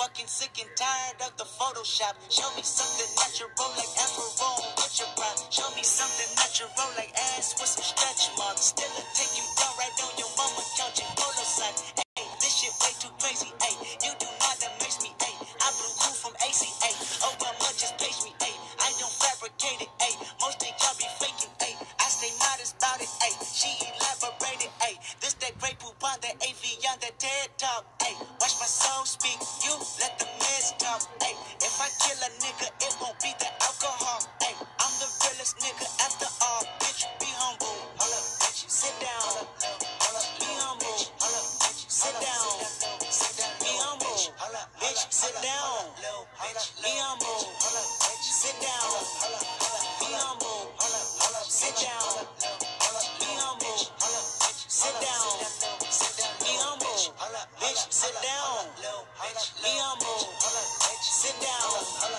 fucking sick and tired of the Photoshop. Show me something natural like Aperol with your pride. Show me something natural like ass with some stretch marks. Still a take you down right on your mama couch in polo side. Hey, this shit way too crazy. Hey, you do not amaze me. Hey, I blew cool from ACA. Oh, well, much just page me. Hey, I don't fabricate it. Hey, most of y'all be faking. Hey, I stay modest about it. Hey, she elaborated. Hey, this that great poop on the AV on the TED Talk. Hey, watch my soul speak. You let the meds talk. Hey, if I kill a nigga, it won't be the alcohol. Hey, I'm the realest nigga after all. Bitch, be humble. Hold up, bitch, sit down. Be humble. Hold up, bitch, sit down. Be humble. Bitch, sit down. Be humble. Sit down. Be humble. Sit down. Be humble. Sit down. Be humble. Bitch, sit down. Be humble. Sit down.